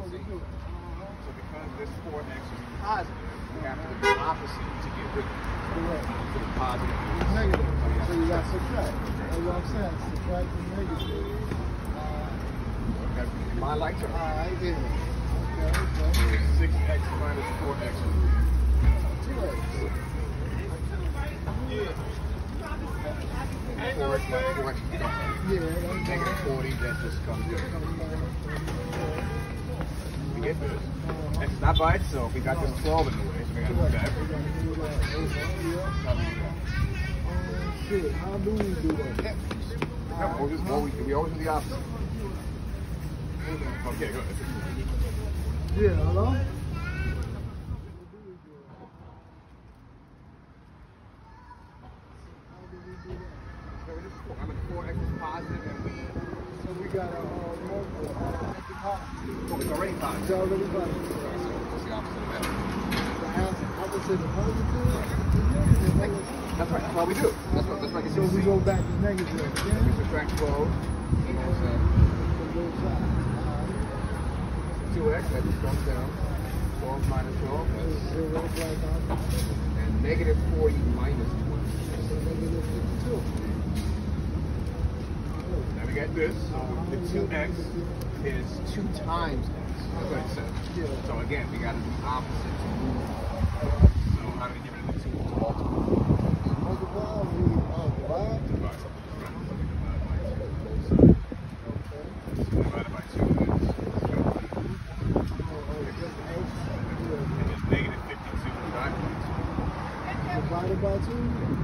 See? So because this 4x is positive, we have to do the opposite to get rid of it. Correct. So the positive is Negative. So you got to subtract. subtract. That's what I'm saying. Subtract the negative. My lights are Alright, yeah. Okay, so okay. 6x minus 4x. 2x. 4x minus 4x. Yeah, that's Negative 40, that just comes in. We get this. X is not by itself. We got this 12 in the way, so we got to move that. How do we do that? Shit, how do we do that? We always do the opposite. Okay, go ahead. Yeah, hello? I'm at 4x is positive and we... So we got a it's already positive. It's already positive. What's the opposite of that? The opposite of positive? That's right, that's why we do. That's what So we go back to negative. Yeah. We subtract 12. You know what I'm saying? 2x, that just comes down. 12 minus 12, that's 0. And negative 40 minus 20. Negative 52. Now we got this. So the 2x is 2 times x. That's what it says. Yeah. So again, we got to do opposite to move. So how do we get rid of the 2 to multiply? Multiply, we divide. Divide. Divided by 2 is negative 52 divided by 2.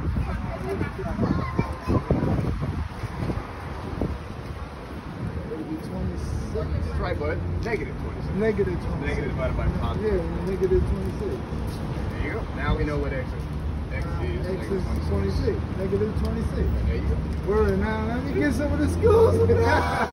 It'll be 26. That's right, bud. Negative 26. Negative 26. Negative divided by positive. Yeah, negative 26. There you go. Now we know what x is. X is X negative is 26. Negative 26. There you go. Word, now let me get some of the schools.